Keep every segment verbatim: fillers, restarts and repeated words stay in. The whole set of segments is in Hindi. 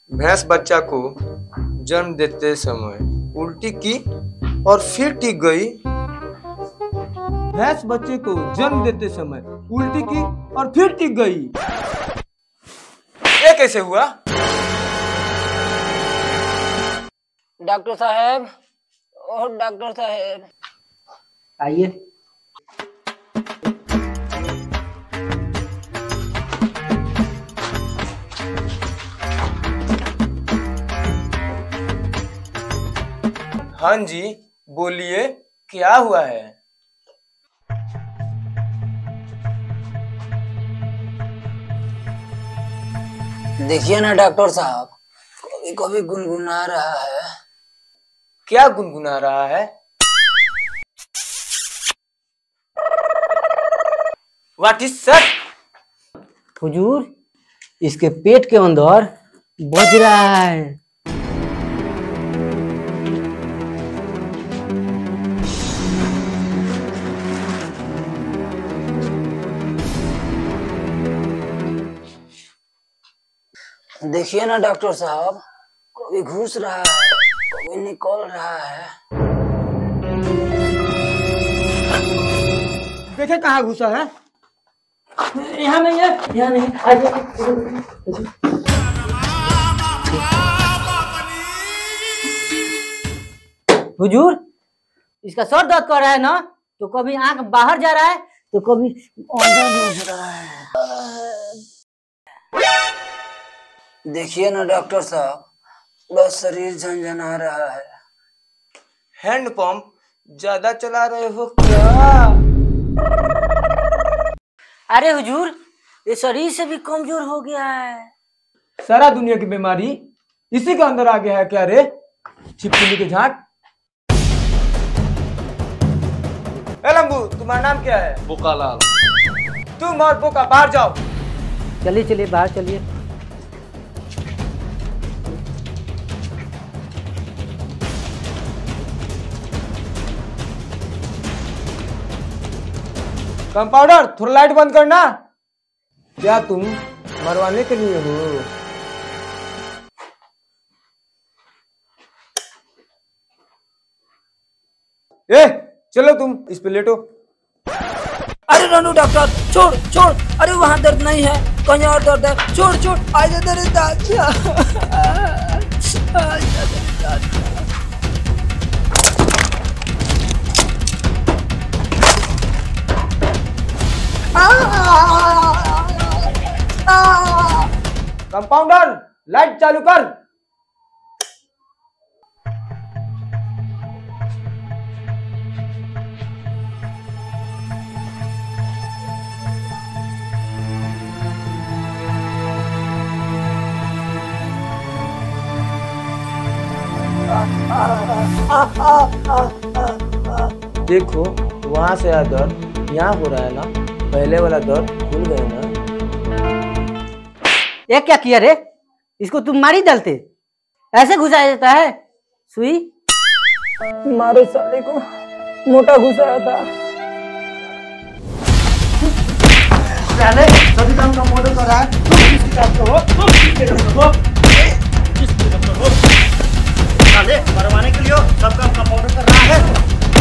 भैंस बच्चा को जन्म देते समय उल्टी की और फिर टिक गई। भैंस बच्चे को जन्म देते समय उल्टी की और फिर टिक गई। ये कैसे हुआ? डॉक्टर साहब, और डॉक्टर साहब आइए। हाँ जी, बोलिए क्या हुआ है? देखिए ना डॉक्टर साहब, कभी कभी गुनगुना रहा है। क्या गुनगुना रहा है? What is sir? हुजूर, इसके पेट के अंदर बज रहा है। देखिए ना डॉक्टर साहब, कभी घुस रहा है, कभी निकल रहा है। देखे कहाँ घुसा है? यहाँ नहीं है, यहाँ नहीं है। हुजूर, इसका सर दर्द कर रहा है ना, तो कभी आंख बाहर जा रहा है तो कभी अंदर घुस रहा है। देखिए ना डॉक्टर साहब, पूरा शरीर झंझना रहा है। हैंड पंप ज्यादा चला रहे हो क्या? अरे हुजूर, ये शरीर से भी कमजोर हो गया है। सारा दुनिया की बीमारी इसी के अंदर आ गया है क्या रे? छिपकली के झाट। ए लंबू, तुम्हारा नाम क्या है? बोकालाल। तुम और बोका बाहर जाओ। चलिए चलिए बाहर चलिए। कंपाउंडर, थोड़ा लाइट बंद करना। क्या तुम मरवाने के लिए हो? ए, चलो तुम इस पे लेटो। अरे रानू डॉक्टर, छोड़ छोड़। अरे वहाँ दर्द नहीं है, कहीं और दर्द है। छोड़ छोड़। आज दर्द दादा। कंपाउंडर, लाइट चालू कर। देखो, वहां से आया दर्द यहाँ हो रहा है ना, पहले वाला दर्द खुल गया ना। ये क्या किया रे? इसको तुम मारी डालते, ऐसे घुसाया जाता है सुई? मारे साले को मोटा घुसाया था। साले, सभी काम का मॉडल कर रहा है। तुम किसकी डॉक्टर हो? तुम किसके डॉक्टर हो? किसके डॉक्टर हो? साले, मरवाने के लिए हो, सब काम का मॉडल कर रहा है।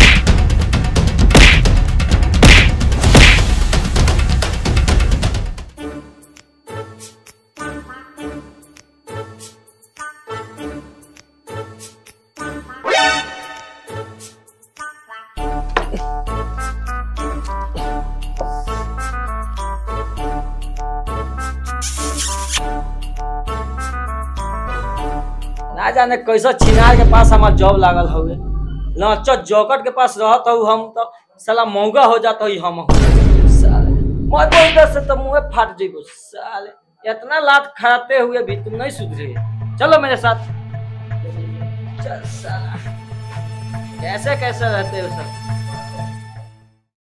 ना जाने कैसा छिनार के पास हमार जॉब लागल हुए। लच्चा जॉकेट के पास रहता हूँ हम तो साला महंगा हो जाता ही हम। साले मैं तो इधर से तो मुँह फाट जीबो। साले इतना लात खाते हुए भी तुम नहीं सुधरे। चलो मेरे साथ। चल साला, कैसे कैसे रहते हो सब।